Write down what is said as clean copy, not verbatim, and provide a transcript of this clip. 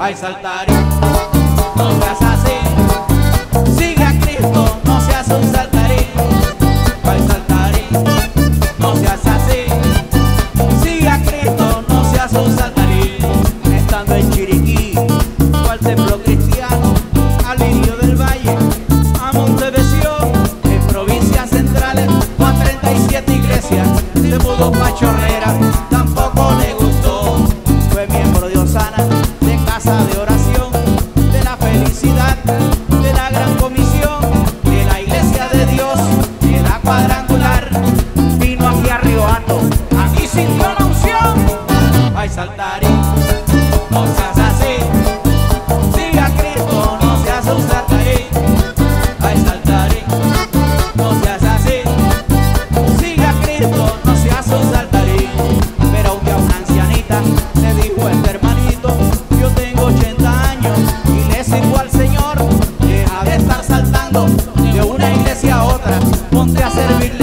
Ay, saltarín, no seas así. Sigue a Cristo, no seas un saltarín. Ay, saltarín, no seas así. Sigue a Cristo, no seas un saltarín. Estando en Chiriquí, fue al templo cristiano, al Lirio del Valle, a Montevesión, en provincias centrales, fue a 37 iglesias. Se mudó pa' Chorrera, tampoco le gustó. Fue miembro de Osana, de casa de oración, de la felicidad, de la gran comisión, de la iglesia de Dios, de la cuadrangular. Vino aquí a Río Hato, aquí sintió la unción. Ay, saltarín, no seas así. Siga a Cristo, no seas un saltarín. Ay, saltarín, no seas así. Siga a Cristo, no seas un saltarín. Pero un día una ancianita le dijo a este hermanito: yo tengo 80 años y le sirvo al Señor. Deja de estar saltando de una iglesia a otra, ponte a servir